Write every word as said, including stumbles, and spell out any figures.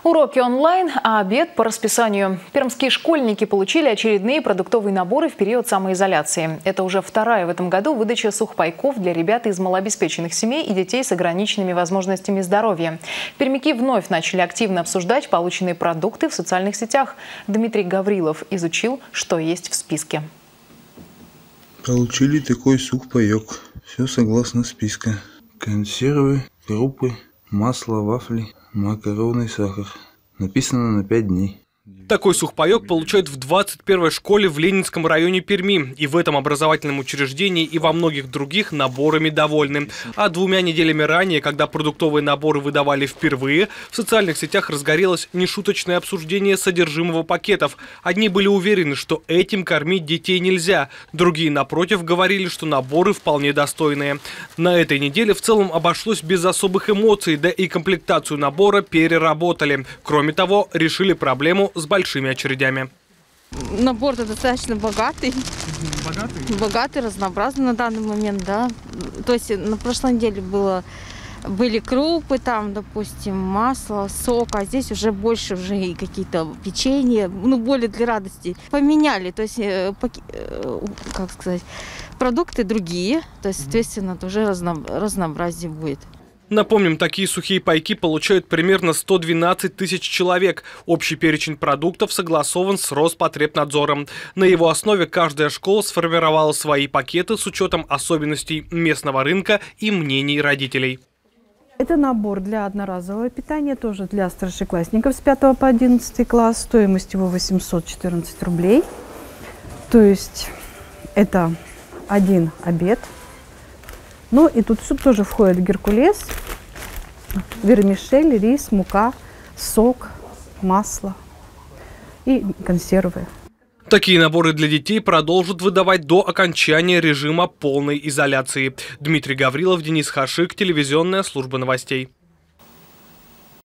Уроки онлайн, а обед по расписанию. Пермские школьники получили очередные продуктовые наборы в период самоизоляции. Это уже вторая в этом году выдача сухпайков для ребят из малообеспеченных семей и детей с ограниченными возможностями здоровья. Пермяки вновь начали активно обсуждать полученные продукты в социальных сетях. Дмитрий Гаврилов изучил, что есть в списке. Получили такой сухпайок. Все согласно списка. Консервы, крупы, масло, вафли, макароны, сахар. Написано на пять дней. Такой сухпайок получают в двадцать первой школе в Ленинском районе Перми. И в этом образовательном учреждении, и во многих других наборами довольны. А двумя неделями ранее, когда продуктовые наборы выдавали впервые, в социальных сетях разгорелось нешуточное обсуждение содержимого пакетов. Одни были уверены, что этим кормить детей нельзя. Другие, напротив, говорили, что наборы вполне достойные. На этой неделе в целом обошлось без особых эмоций, да и комплектацию набора переработали. Кроме того, решили проблему с большими очередями. Набор-то достаточно богатый. Богатый? Богатый, разнообразный на данный момент, да. То есть на прошлой неделе было, были крупы, там, допустим, масло, сок, а здесь уже больше уже и какие-то печенья, ну, более для радости. Поменяли, то есть, как сказать, продукты другие, то есть, соответственно, уже разно, разнообразие будет. Напомним, такие сухие пайки получают примерно сто двенадцать тысяч человек. Общий перечень продуктов согласован с Роспотребнадзором. На его основе каждая школа сформировала свои пакеты с учетом особенностей местного рынка и мнений родителей. Это набор для одноразового питания, тоже для старшеклассников с пятого по одиннадцатый класс. Стоимость его восемьсот четырнадцать рублей. То есть это один обед. Ну и тут тоже входит геркулес, вермишель, рис, мука, сок, масло и консервы. Такие наборы для детей продолжат выдавать до окончания режима полной изоляции. Дмитрий Гаврилов, Денис Хашик, телевизионная служба новостей.